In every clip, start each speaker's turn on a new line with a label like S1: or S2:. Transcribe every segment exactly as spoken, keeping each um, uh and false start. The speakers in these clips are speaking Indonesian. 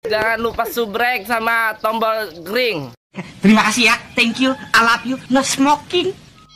S1: Jangan lupa subrek sama tombol ring.
S2: Terima kasih ya, thank you, I love you, no smoking.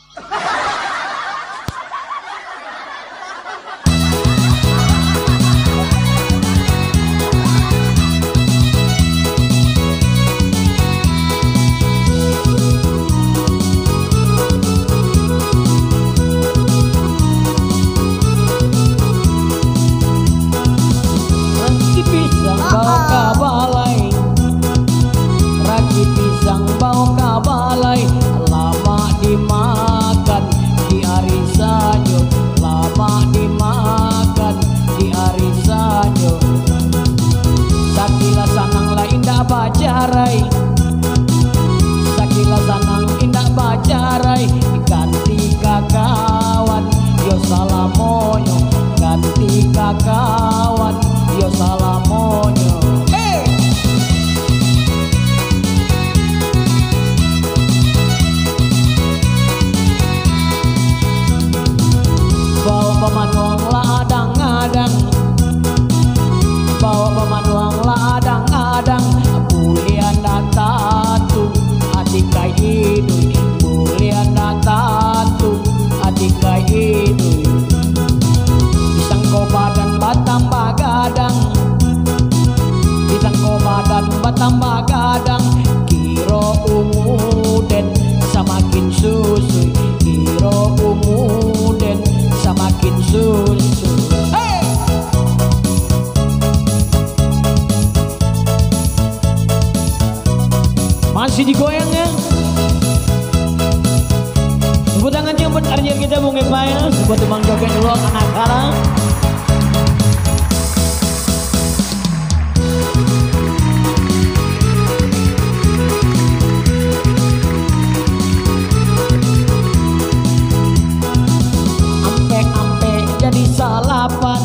S3: Bajarai sakila sanang indah bajarai ganti kakawan yo salamonyo ganti kakawan yo salamonyo hey! Bawa pemanuang ladang-adang bawa pemanuang ladang-adang tatu adika idui mulyana tatu adika idui pisang kobadan batang bagadang pisang kobadan batang bagadang kiro umuden samakin susu kiro umuden samakin susu. Masih digoyang ya. Tepuk tangan yang buat Arjen kita mau ngepain. Buat teman joget dulu anak kala. Ampe-ampe jadi salapan.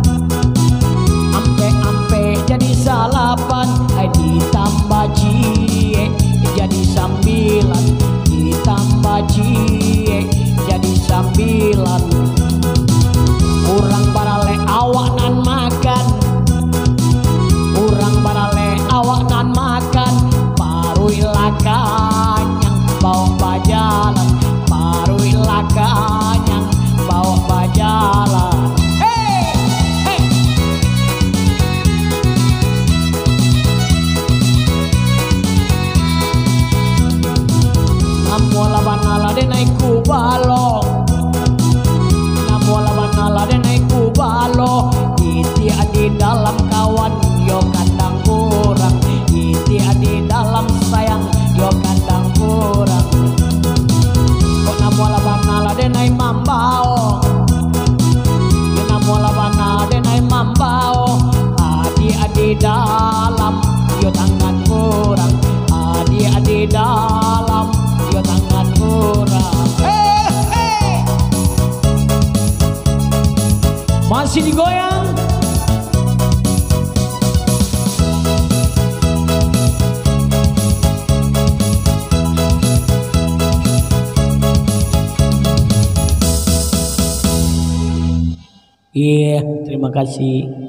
S3: Ampe-ampe jadi salapan. Hai ditambah cie jadi sambilan ditambah cie jadi sambilan urang barale awak nan makan urang barale awak nan makan parui lakanyang bawa bajalan parui lakanyang bawa bajalan. Namo labanala de naik kubalo Namo labanala de naik kubalo iti adi dalam kawan yo kandang kurang iti adi dalam sayang yo kandang kurang kok namo labanala de naik mambao yo namo labanala de naik mambao adi adi dalam yo tangan kurang adi adi dalam yo tangan kurang. Hey, hey. Masih digoyang. Iya, yeah, terima kasih.